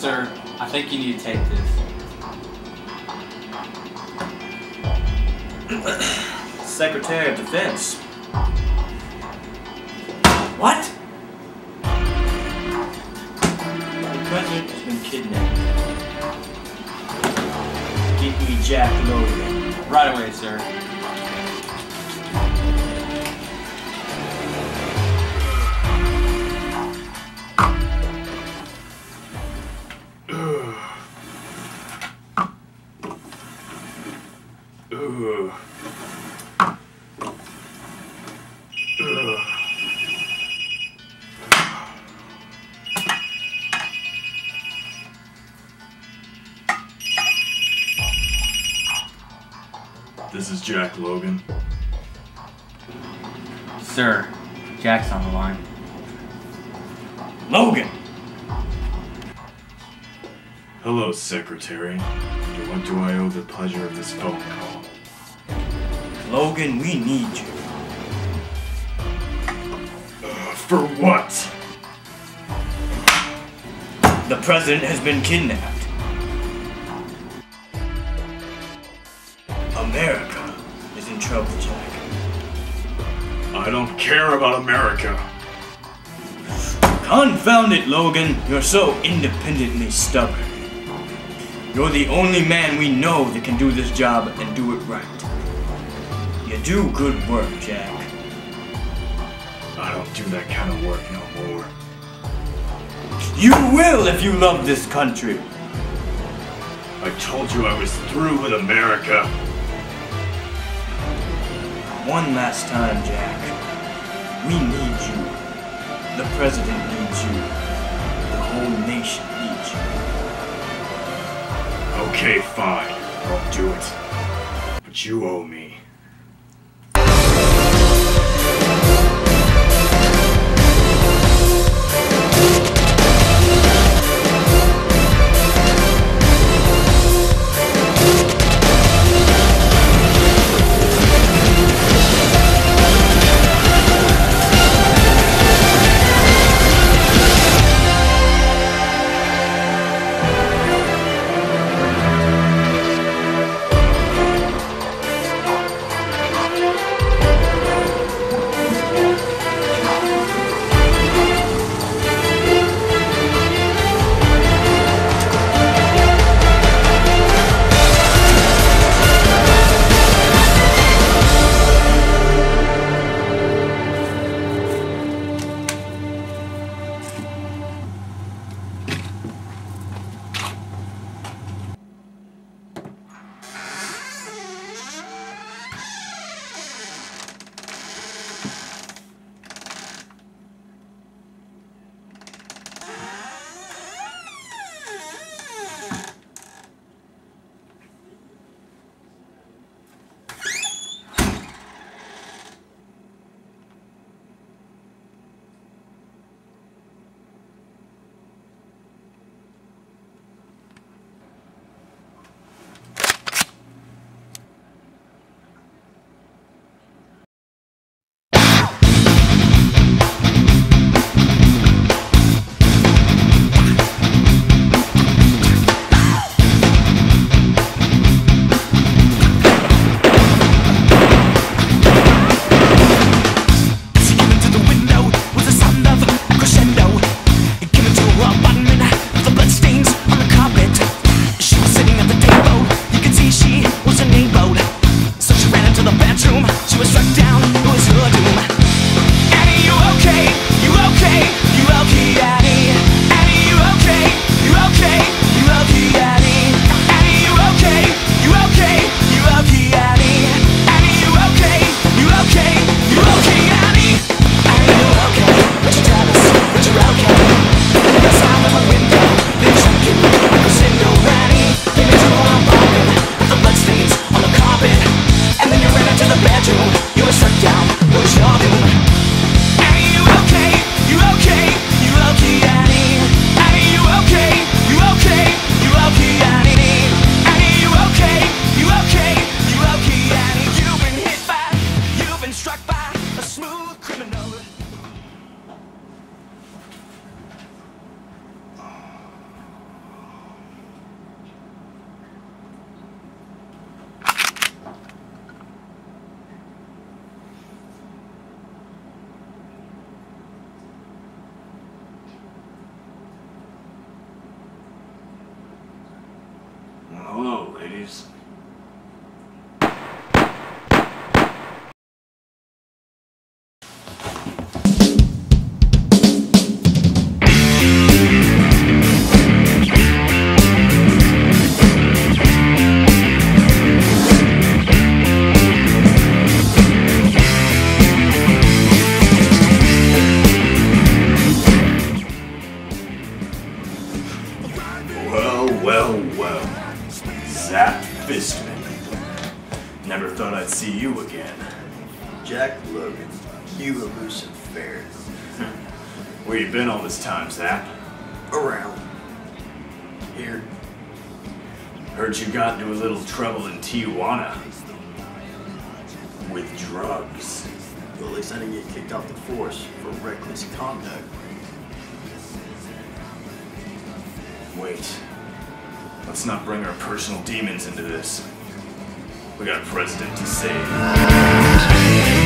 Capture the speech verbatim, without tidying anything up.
Sir, I think you need to take this. Secretary of Defense. What? The president has been kidnapped. Get me Jack Logan. Right away, sir. This is Jack Logan. Sir, Jack's on the line. Logan! Hello, Secretary. To what do I owe the pleasure of this phone call? Logan, we need you. Uh, for what? The president has been kidnapped. America is in trouble, Jack. I don't care about America. Confound it, Logan. You're so independently stubborn. You're the only man we know that can do this job and do it right. You do good work, Jack. I don't do that kind of work no more. You will if you love this country. I told you I was through with America. One last time, Jack. We need you. The president needs you. The whole nation needs you. Okay, fine. I'll do it. But you owe me. Never thought I'd see you again. Jack Logan, you elusive ferret. Where you been all this time, Zap? Around. Here. Heard you got into a little trouble in Tijuana. With drugs. Well, at least I didn't get kicked off the force for reckless conduct. Wait. Let's not bring our personal demons into this. We got a president to save.